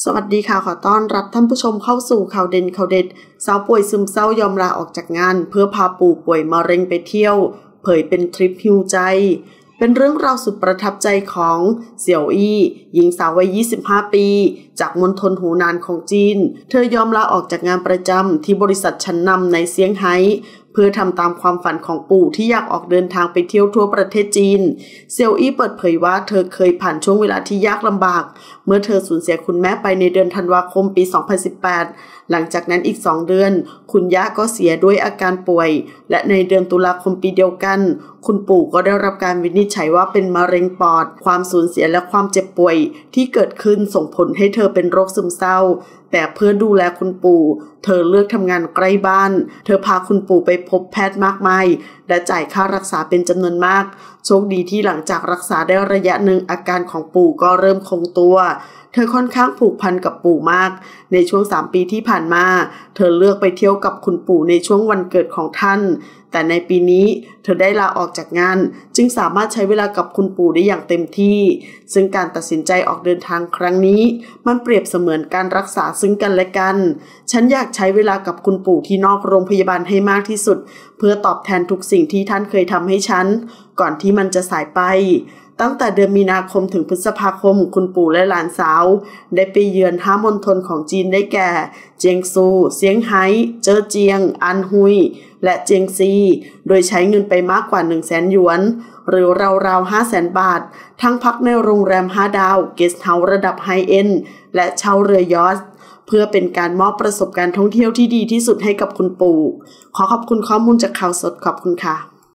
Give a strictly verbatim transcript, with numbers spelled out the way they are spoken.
สวัสดีค่ะขอต้อนรับท่านผู้ชมเข้าสู่ข่าวเด่นข่าวเด็ดสาวป่วยซึมเศร้ายอมลาออกจากงานเพื่อพาปู่ป่วยมะเร็งไปเที่ยวเผยเป็นทริปฮีลใจเป็นเรื่องราวสุดประทับใจของเสี่ยวอี้หญิงสาววัยยี่สิบห้าปีจากมณฑลหูหนานของจีนเธอยอมลาออกจากงานประจำที่บริษัทชั้นนำในเซี่ยงไฮ้เพื่อทำตามความฝันของปู่ที่อยากออกเดินทางไปเที่ยวทั่วประเทศจีนเซี่ยวอี้เปิดเผยว่าเธอเคยผ่านช่วงเวลาที่ยากลำบากเมื่อเธอสูญเสียคุณแม่ไปในเดือนธันวาคมปี สองพันสิบแปด หลังจากนั้นอีกสองเดือนคุณย่าก็เสียด้วยอาการป่วยและในเดือนตุลาคมปีเดียวกันคุณปู่ก็ได้รับการวินิจฉัยว่าเป็นมะเร็งปอดความสูญเสียและความเจ็บป่วยที่เกิดขึ้นส่งผลให้เธอเป็นโรคซึมเศร้าแต่เพื่อดูแลคุณปู่เธอเลือกทำงานใกล้บ้านเธอพาคุณปู่ไปพบแพทย์มากมายและจ่ายค่ารักษาเป็นจำนวนมากโชคดีที่หลังจากรักษาได้ระยะหนึ่งอาการของปู่ก็เริ่มคงตัวเธอค่อนข้างผูกพันกับปู่มากในช่วงสามปีที่ผ่านมาเธอเลือกไปเที่ยวกับคุณปู่ในช่วงวันเกิดของท่านแต่ในปีนี้เธอได้ลาออกจากงานจึงสามารถใช้เวลากับคุณปู่ได้อย่างเต็มที่ซึ่งการตัดสินใจออกเดินทางครั้งนี้มันเปรียบเสมือนการรักษาซึ่งกันและกันฉันอยากใช้เวลากับคุณปู่ที่นอกโรงพยาบาลให้มากที่สุดเพื่อตอบแทนทุกสิ่งที่ท่านเคยทำให้ฉันก่อนที่มันจะสายไปตั้งแต่เดือนมีนาคมถึงพฤษภาคมคุณปู่และหลานสาวได้ไปเยือนห้ามณฑลของจีนได้แก่เจียงซูเซี่ยงไฮ้เจิ้อเจียงอันฮุยและเจียงซีโดยใช้เงินไปมากกว่า หนึ่งแสน หยวนหรือราวๆ ห้าแสน บาททั้งพักในโรงแรมห้าดาวเกสต์เฮาส์ระดับไฮเอนด์และเช่าเรือยอชท์เพื่อเป็นการมอบประสบการณ์ท่องเที่ยวที่ดีที่สุดให้กับคุณปู่ขอขอบคุณข้อมูลจากข่าวสดขอบคุณค่ะ